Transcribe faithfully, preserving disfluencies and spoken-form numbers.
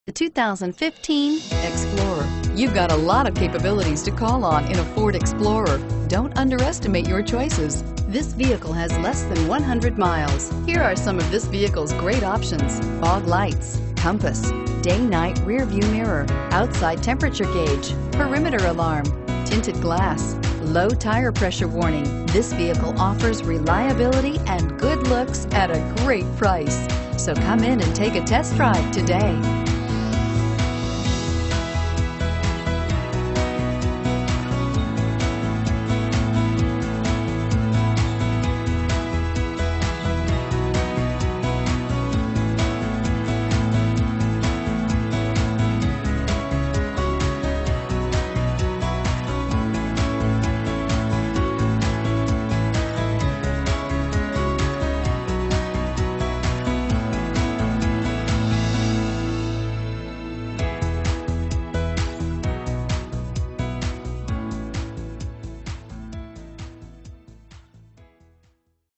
The two thousand fifteen Explorer. You've got a lot of capabilities to call on in a Ford Explorer. Don't underestimate your choices. This vehicle has less than one hundred miles. Here are some of this vehicle's great options: fog lights, compass, day-night rear view mirror, outside temperature gauge, perimeter alarm, tinted glass, low tire pressure warning. This vehicle offers reliability and good looks at a great price. So come in and take a test drive today.